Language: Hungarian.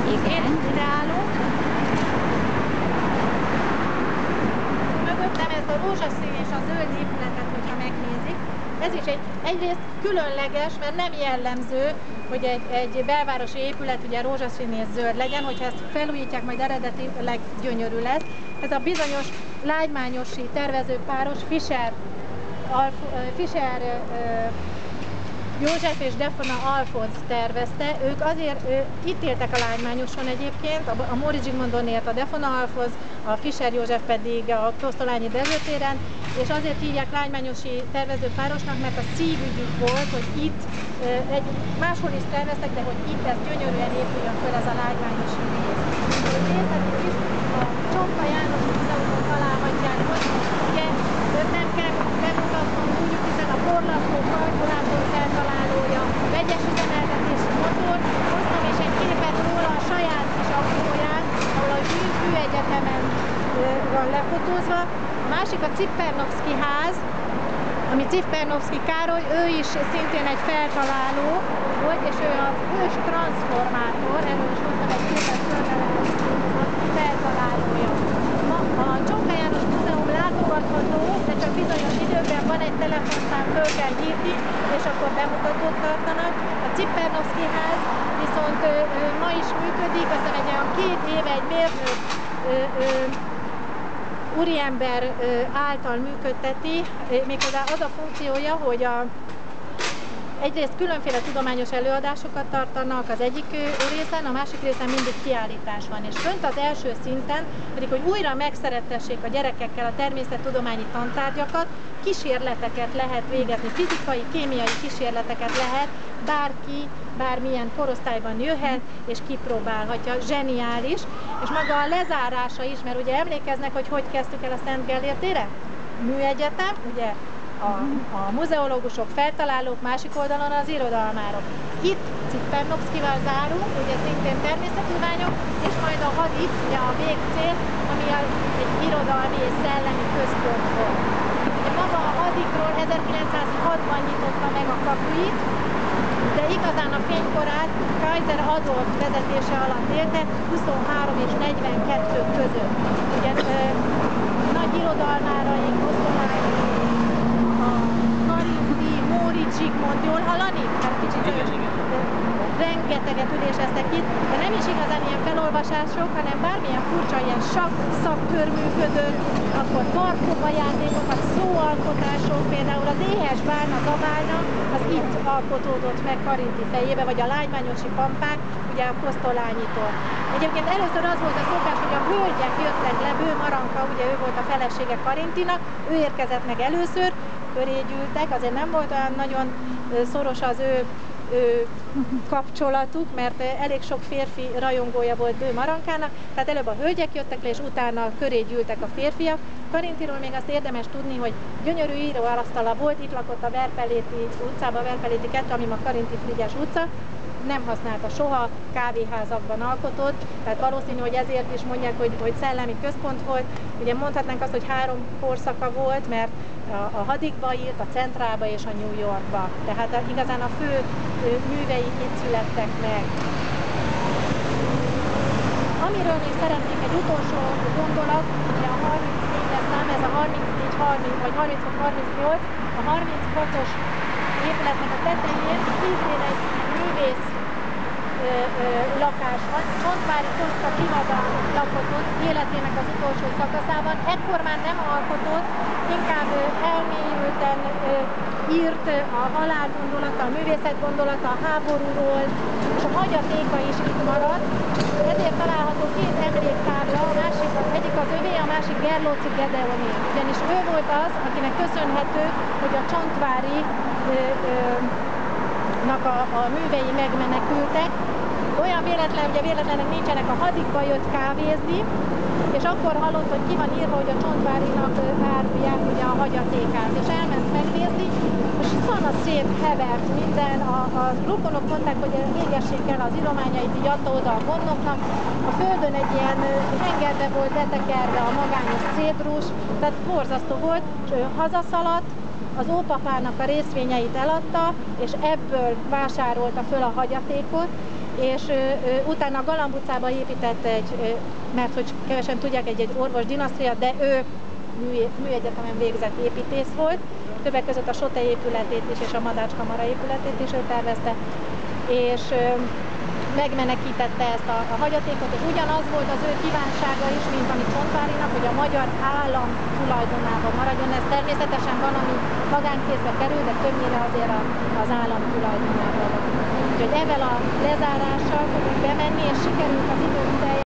Igen. Ide állunk. Mögöttem ez a rózsaszín és a zöld épületet, hogyha megnézik. Ez is egyrészt különleges, mert nem jellemző, hogy egy belvárosi épület ugye rózsaszín és zöld legyen, hogyha ezt felújítják, majd eredetileg gyönyörű lesz. Ez a bizonyos lágymányosi tervezőpáros Fischer József és Defona Alfonz tervezte. Ők azért itt éltek a Lágymányoson egyébként, a Móricz Zsigmondon élt a Defona Alfonz, a Fischer József pedig a Kosztolányi Dezsőtéren, és azért hívják lágymányosi tervezőpárosnak, mert a szívügyük volt, hogy itt, máshol is terveztek, de hogy itt ez gyönyörűen épüljön föl ez a lágymányosi rész. Részletül is a Csonka János Múzeumon találhatják, hogy ugye nem kell bemutatnom, tudjuk, hiszen a porlasztó kalkulátor feltalálója, vegyes üzemeltetési motor, hoztam is egy képet róla a saját kis autóján, ahol a Hűegyetemen van lefotózva. A másik a Cippernovszky ház, ami Cippernovszky Károly, ő is szintén egy feltaláló volt, és ő az ős transformátor, erről is hoztam egy képet feltalálója. A Csonka János Múzeum látogatható, de csak bizonyos időkben van egy telefonszám, föl kell hívni, és akkor bemutatót tartanak. A Cippernovszky ház viszont ma is működik, aztán egy olyan 2 éve egy mérnök úriember által működteti, méghozzá az a funkciója, hogy egyrészt különféle tudományos előadásokat tartanak az egyik részen, a másik részen mindig kiállítás van. És fönt az első szinten pedig, hogy újra megszerettessék a gyerekekkel a természettudományi tantárgyakat, kísérleteket lehet végezni, fizikai, kémiai kísérleteket lehet, bárki, bármilyen korosztályban jöhet és kipróbálhatja, zseniális. És maga a lezárása is, mert ugye emlékeznek, hogy kezdtük el a Szent Gellért tére? Műegyetem, ugye? A muzeológusok, feltalálók, másik oldalon az irodalmárok. Itt Cippernovszkyval zárunk, ugye szintén természettudományok, és majd a hadik, ugye a végcél, ami egy irodalmi és szellemi központ volt. Ugye maga a hadikról 1906-ban nyitotta meg a kapuit, de igazán a fénykorát Kaiser Adolf vezetése alatt élte 23 és 42 között. Ugye nagy irodalmáraink, Karinti, Móricz Zsigmond, jól hallani? Mert kicsit rengeteget üléseztek itt, de nem is igazán ilyen felolvasások, hanem bármilyen furcsa ilyen szakkör működött, akkor parkokba játékokat, szóalkotások, például az Éhes Bálna Zabálna, az itt alkotódott meg Karinti fejébe, vagy a lágymányosi pampák, ugye a Kosztolányitól. Egyébként először az volt a szokás, hogy a hölgyek jöttek le, Bő Maranka, ugye ő volt a felesége Karintinak, ő érkezett meg először, köré gyűltek, azért nem volt olyan nagyon szoros az ő kapcsolatuk, mert elég sok férfi rajongója volt Bő Marankának, tehát előbb a hölgyek jöttek le, és utána köré gyűltek a férfiak. Karintiról még azt érdemes tudni, hogy gyönyörű íróasztala volt, itt lakott a Verpeléti utcában, a Verpeléti 2, ami ma Karinti Frigyes utca, nem használta soha, kávéházakban alkotott, tehát valószínű, hogy ezért is mondják, hogy szellemi központ volt. Ugye mondhatnánk azt, hogy 3 korszaka volt, mert a Hadikba írt, a Centrálba és a New Yorkba. Tehát igazán a fő művei itt születtek meg. Amiről még szeretnék egy utolsó gondolat, ugye a 34-es szám, ez a 34-30 vagy 36-38, a 36-os épületnek a tetején szintén egy művész lakás van. Csontvári Kosztka Tivada lakott ott életének az utolsó szakaszában. Ekkor már nem alkotott, inkább elmélyülten írt a halál gondolata, a művészet gondolata, a háborúról, és a hagyatéka is itt maradt. Ezért található 2 emléktábla, egyik az övé, a másik Gerlóci Gedeoné. Ugyanis ő volt az, akinek köszönhető, hogy a Csontvári a művei megmenekültek. Olyan véletlenek nincsenek, a Hadikba jött kávézni, és akkor hallott, hogy ki van írva, hogy a Csontvárinak árulják ugye a hagyatékát, és elment megnézni, és szana szép hevert minden, a rokonok mondták, hogy égessék el az írományait, így adta oda a gondnoknak, a földön egy ilyen hengerbe volt betekerve a magányos cédrus, tehát borzasztó volt, és ő hazaszaladt, az ópapának a részvényeit eladta, és ebből vásárolta föl a hagyatékot, és utána a Galamb utcába épített mert hogy kevesen tudják, egy orvos dinasztria, de ő műegyetemen végzett építész volt, többek között a Sote épületét is, és a Madácskamara épületét is ő tervezte, és megmenekítette ezt a hagyatékot, és ugyanaz volt az ő kívánsága is, mint amit Pontvárinak, hogy a magyar állam tulajdonában maradjon. Ez természetesen van, ami magánkézbe kerül, de többnyire azért az állam tulajdonában van. Úgyhogy ezzel a lezárással fogunk bemenni, és sikerült az idő